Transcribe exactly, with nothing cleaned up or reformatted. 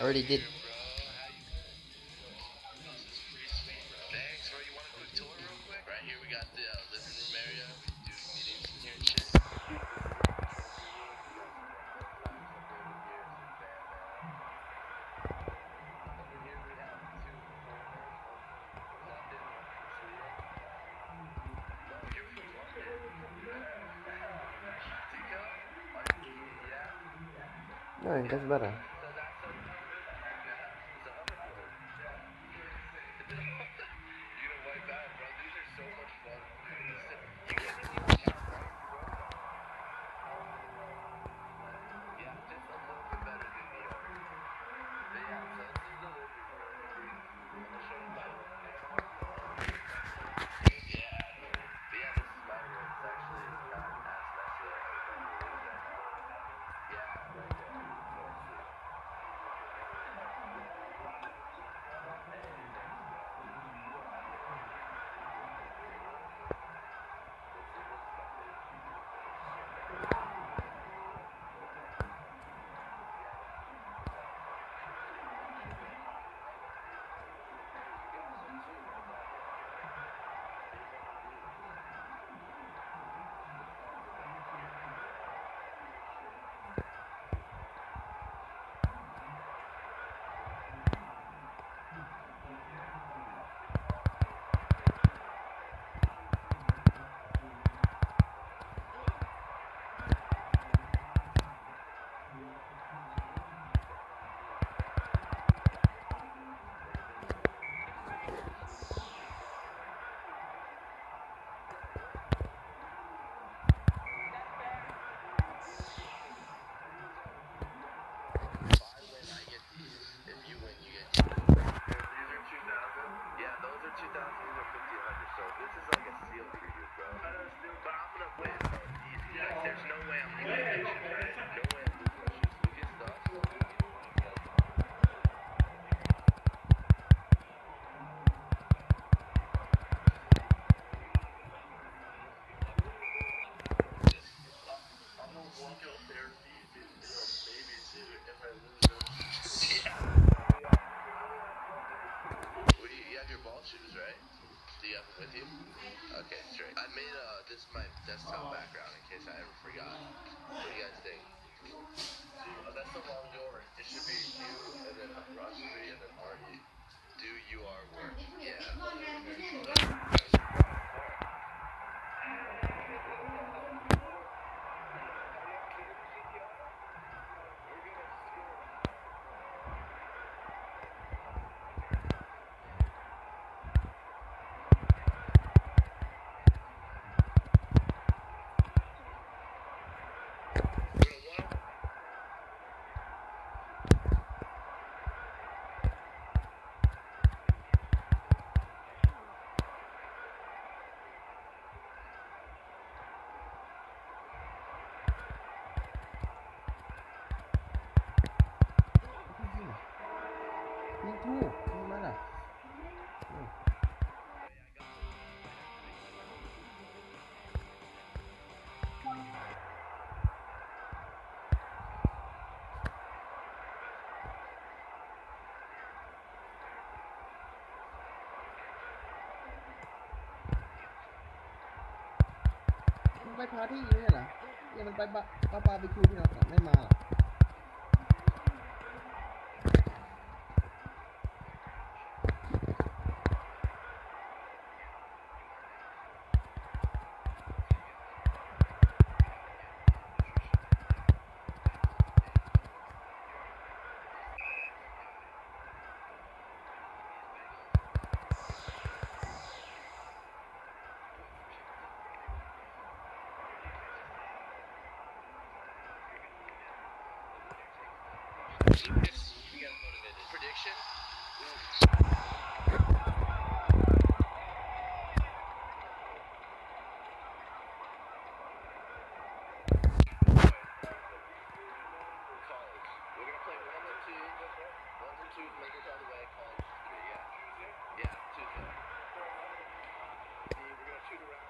Already did. Thanks, bro. You want a quick tour real quick? Right here we got the uh, living room area. We do meetings in here and shit. No, it gets better. This is my desktop background in case I ever forgot. What do you guys think? Oh, that's the wrong door. It should be you and then apostrophe and then R E. Do your work. Yeah. Itu, gimana? Hmm.มันไปพาร์ตี้ไม่ใช่เหรอเนี่ยมันไปบาร์บาร์บีคิวที่เราไม่มาหรอ Prediction? Shoot around.